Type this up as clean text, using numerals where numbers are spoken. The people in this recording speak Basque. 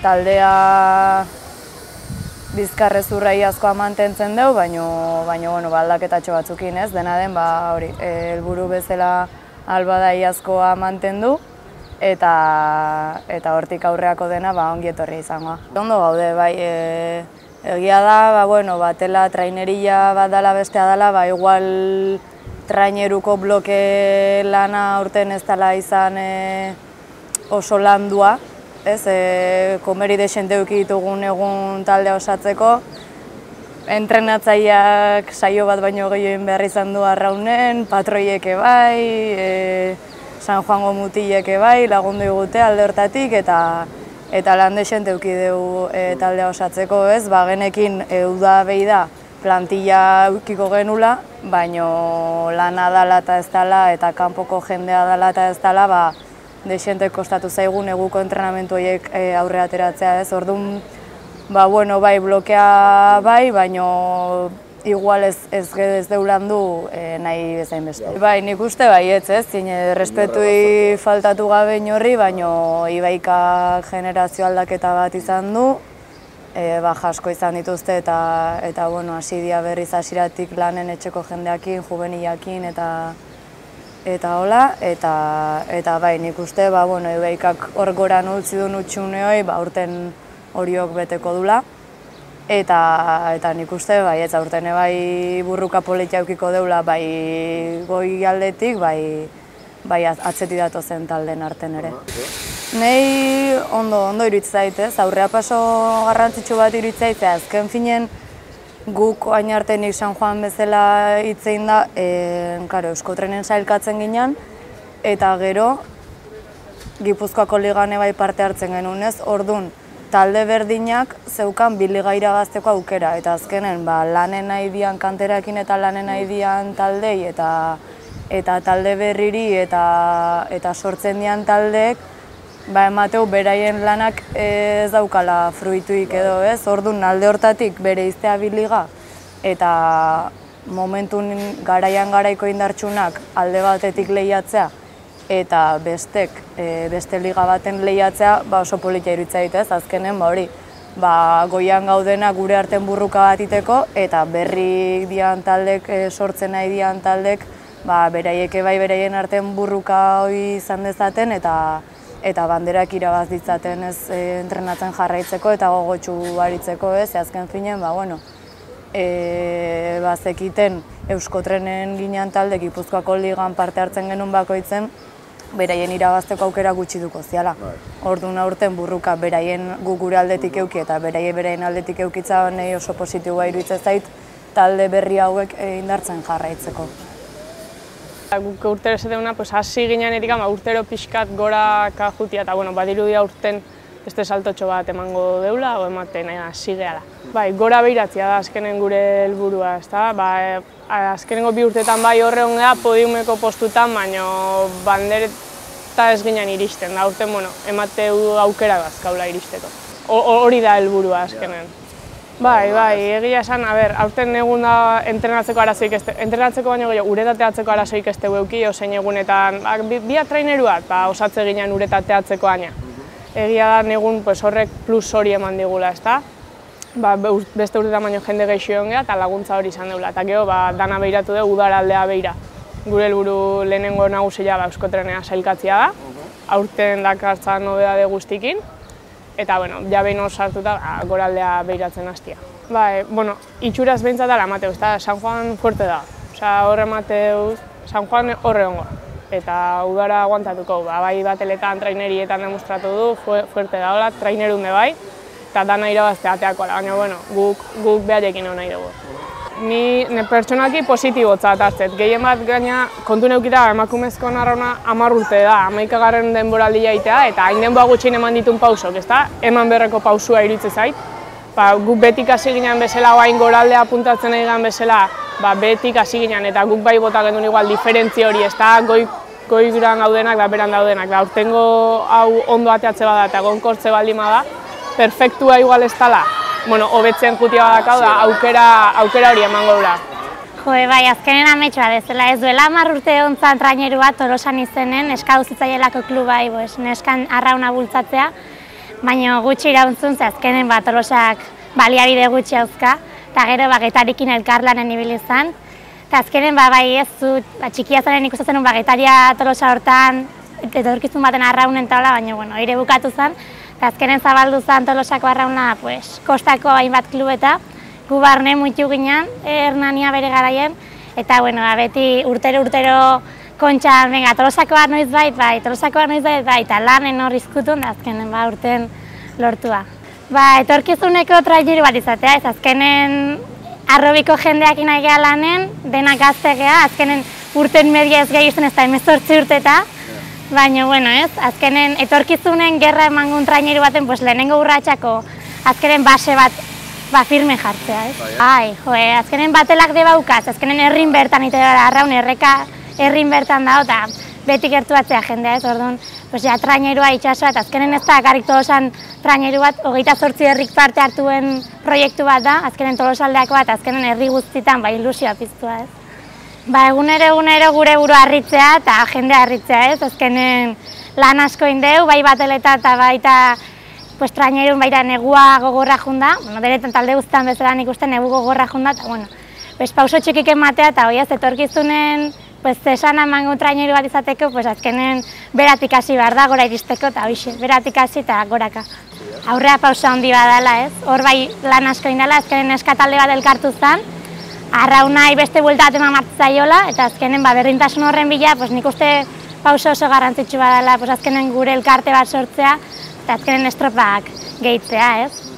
taldea bizkarrezurra iazkoa mantentzen dugu, baina aldaketatxo batzukin ez, dena den helburu bezala albada iazkoa mantendu eta hortik aurreako dena ongi etorri izangoa. Ondo gaude, bai, egia da, tela traineria bat dela bestea dela, igual traineruko bloke lana aurten ez dela izan oso landua, komeri desente ditugun egun taldea osatzeko. Entrenatzaileak saio bat baino gehiago behar izan du arraunen, patroieke bai, San Juango mutileke bai, lagundu digute alde hortatik eta lan desente dugu taldea osatzeko, genekin uda behi da plantilla eukiko genula, baino lana dela eta ez dela eta kanpoko jendea dela eta ez dela, desente kostatu zaigun eguko entrenamentu horiek aurre ateratzea, orduan, bai, blokea bai, baino igual ez deulandu nahi bezain beste. Bai, nik uste baietz, respetui faltatu gabe inorri, baino Ibaika generazio aldaketa bat izan du, jasko izan dituzte eta hasi dira berriz hasieratik lanen etxeko jendeakin, juvenilakin eta hola, eta bai, nik uste, Ibaikak hor goran utzi duen utxuneoi, aurten horiok beteko dula, eta nik uste, ez aurten bai burruka politia eukiko deula, bai goi aldetik, bai atzeti datozen talden arten ere. Nei ondo iruditzen zait, aurrea paso garrantzitsu bat iruditzen zait, azken finen guk oain arte nik San Juan bezala hitzein da, Euskotrenen sailkatzen ginen, eta gero Gipuzkoako ligane bai parte hartzen genuen, orduan talde berdinak zeukan bi liga irabazteko aukera, eta azkenen lanen nahi dian kanterakin eta lanen nahi dian taldei eta talde berriri eta sortzen dian taldeek emateu beraien lanak ez daukala fruituik edo, orduan alde hortatik bere iztea bi liga eta momentun garaian garaiko indartsunak alde batetik lehiatzea eta beste liga baten lehiatzea oso politia iruditzen zait, azkenen goian gaudena gure arten burruka bat iteko eta berri dian taldek, sortzen nahi dian taldek beraieke bai beraien arten burruka hori izan dezaten eta banderak irabaz ditzaten entrenatzen jarraitzeko eta gogotsu baritzeko, azken finen, bazekiten Euskotrenen ginen talde Gipuzkoako ligan parte hartzen genuen bakoitzen, beraien irabazteko aukera gutxi duko ziala. Orduan aurten burruka beraien gure aldetik euki eta beraien aldetik eukitza nahi oso positiboa iruditzen zait talde berri hauek indartzen jarraitzeko. Guk urtero esateuna, hasi ginen etik urtero pixkat gora kajutia eta badirudia urten beste saltotxo bat emango deula, o ematen hasi gehala. Gora behiratzea da azkenen gure helburua, azkenengo bi urtetan horre ongea podiumeko postutan, baina bandereta ez ginen iristen, da urten emateu aukera dazkaula iristeko. Hori da helburua azkenen. Egia esan, aurten egun da entrenatzeko arazoik entrenatzeko baino gehiago uretateatzeko arazoik ez dugu euki, osein egunetan, biak traineru bat, osatze ginen uretateatzeko aina. Egia da, negun horrek plus hori eman digula, ezta? Beste urtetan baino jende gehiago ongea eta laguntza hori izan deula. Eta gero, dana behiratu dugu, udaraldea behira. Gure helburu lehenengo nagusia Euskotrenea sailkatzea da, aurten dakartzan nobedade guztikin. Eta, ja behin hor sartuta, goraldea behiratzen hastia. Itxuraz behintzat ala emateu, San Juan fuerte da. Horre emateu, San Juan horre ongo. Eta udara aguantatuko, bai bateletan, trainerietan demostratu du, fuerte da hola, trainerun de bai, eta dana irabaztea ateako ala, baina, guk beharekin hona dugu. Ni pertsonalki positibotzat hartzet, gehien bat gaina kontu neukita emakumezko narrauna 10 urte da, 11. denboraldia itea, eta hain denboa gutxin eman ditun pausok, ezta? Eman berreko pausua iruditzen zait. Guk betik hasi ginen bezala, hain goraldea apuntatzen nahi gen bezala, betik hasi ginen, eta guk bai bota genuen igual diferentzi hori, ezta? Goi duran gaudenak da beran daudenak, aurtengo hau ondo ateatze bada eta gonkortze baldin bada, perfektua igual ez dela, hobetzen jutia badakau da, aukera hori emango dura. Bai, azkenen ametsua dezela, ez duela 10 urte ontzat traineru bat Tolosan izenen, neska auzitzaielako klubai, neskan arrauna bultzatzea, baina gutxi irauntzun, ze azkenen Tolosak baliabide gutxi hauzka, eta gero Getarekin elkarlanen ibili izan. Eta azkenen bai ez zu, txikia zaren ikusten zenun Getaria Tolosa hortan, etorkizun baten arraunen taula, baina ire bukatu zen. Eta azkenen zabaldu zen Tolosako arrauna kostako hainbat klubeta, gu barne muitu ginen, Hernania bere garaien, eta beti urtero kontxan, Tolosakoa noizbait, Tolosakoa noizbait, eta lanen hor izkutun, azkenen urten lortua. Etorkizuneko traineru bat izatea, ez azkenen arrobiko jendeak nahi geha lanen, denak gazte geha, azkenen urten media ez gehi izan ez da 18 urteta, baina, azkenen etorkizunen gerra emangun traineru baten, lehenengo urratxako azkenen base bat firme jartzea, ez? Azkenen batelak debaukaz, azkenen herrin bertan itera arraun erreka herrin bertan dago, eta beti gertuatzea jendea, ez? Orduan, trainerua itxasoa, eta azkenen ez da akarrik Tolosan traineru bat, 28 herrik parte hartuen proiektu bat da, azkenen Tolosaldeako bat, azkenen herri guztitan ilusioa piztua, ez? Egunero gure burua harritzea eta jendea harritzea, ez? Azkenen lan asko indeu, bai bateleta eta baita trainerun baita negua gogorra junda, deretan talde guztan bezala ikusten negu gogorra junda, eta pauso txikik ematea eta hoi ez etorkizunen zesan emango traineru bat izateko, azkenen beratik hasi behar da gora iristeko, eta hoxe, beratik hasi eta goraka. Aurrea pauso handi badala, ez? Hor bai lan asko indala, azkenen neskatalde bat elkartu zen, arraunai beste buelta bat eman martzaiola, eta azkenen berdintasun horren bila, nik uste pauso oso garrantzitsu badala, azkenen gure elkarte bat sortzea, eta azkenen estropak gehitzea, ez?